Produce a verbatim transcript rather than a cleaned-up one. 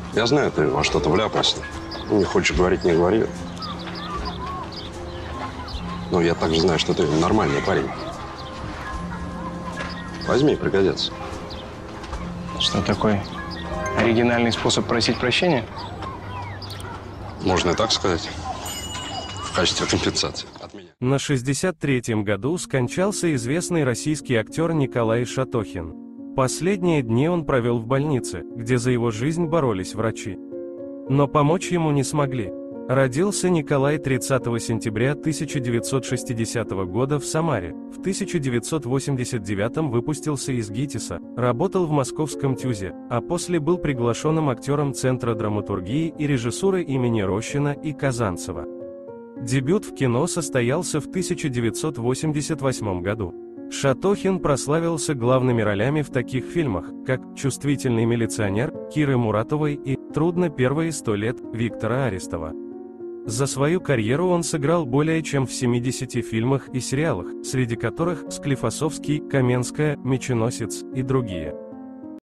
Я знаю, ты во что-то вляпался. Не хочешь говорить, не говори. Но я также знаю, что ты нормальный парень. Возьми, пригодится. Что такой оригинальный способ просить прощения? Можно и так сказать. В качестве компенсации от меня. На шестьдесят третьем году скончался известный российский актер Николай Шатохин. Последние дни он провел в больнице, где за его жизнь боролись врачи. Но помочь ему не смогли. Родился Николай тридцатого сентября тысяча девятьсот шестидесятого года в Самаре. В тысяча девятьсот восемьдесят девятом выпустился из ГИТИСа, работал в московском ТЮЗе, а после был приглашенным актером Центра драматургии и режиссуры имени Рощина и Казанцева. Дебют в кино состоялся в тысяча девятьсот восемьдесят восьмом году. Шатохин прославился главными ролями в таких фильмах, как «Чувствительный милиционер» Киры Муратовой и «Трудно первые сто лет» Виктора Арестова. За свою карьеру он сыграл более чем в семидесяти фильмах и сериалах, среди которых «Склифосовский», «Каменская», «Меченосец» и другие.